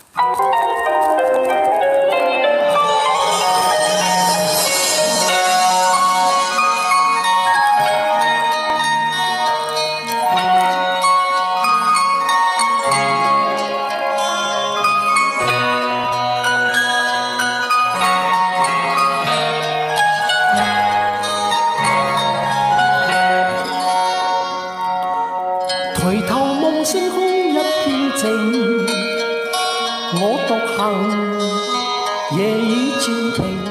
抬头望星空一片静，我独行，夜已渐停。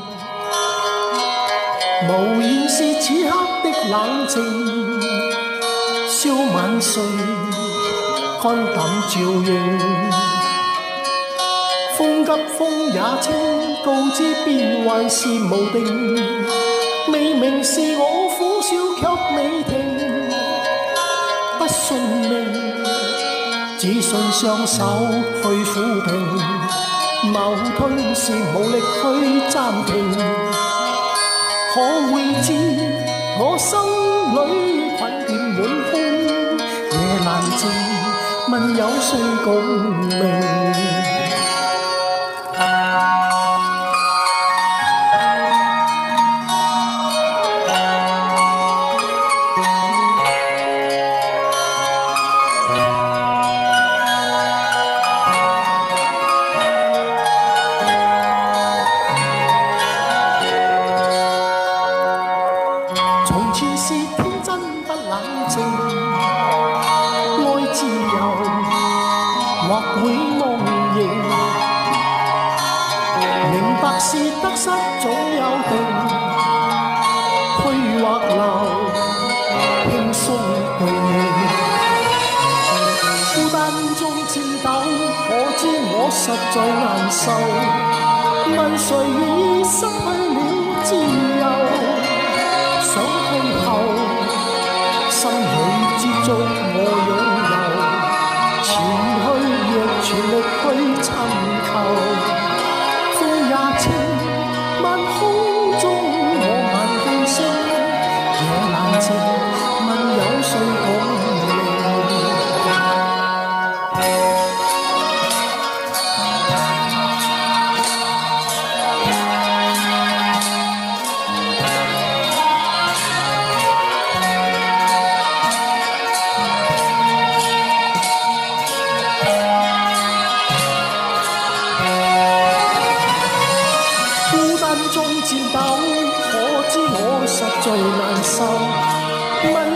无言是此刻的冷静，消晚睡，肝胆照应。风急风也清，告知变幻是无定。未明是我苦笑却未停。不信命，只信雙手去撫平，矛盾是無力去暫停。可會知我心裏困倦滿空，夜難靜，問有誰共鳴？從前是天真不冷靜，愛自由或會夢縈，明白是得失總有定，去或留，輕鬆對應。孤單中戰鬥，可知我實在難受，問誰願意失去了自由？想退後，心裏知足我擁有，前去亦全力去尋求。風也清，晚空中我萬變星，夜難靜，問有誰共鳴？中戰鬥，可知我實在難受。